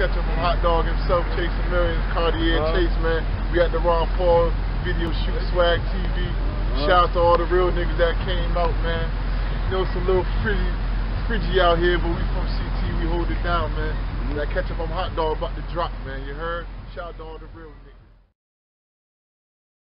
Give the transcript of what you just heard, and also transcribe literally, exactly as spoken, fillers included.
catch up from Hot Dog himself, Chasing Millions, Cartier uh-huh. Chase, man. We at the Ron Paul video shoot, Swag T V. Uh-huh. Shout out to all the real niggas that came out, man. You know, it's a little frizzy, fridgy out here, but we from C T, we hold it down, man. Mm-hmm. That catch up from Hot Dog about to drop, man. You heard? Shout out to all the real niggas.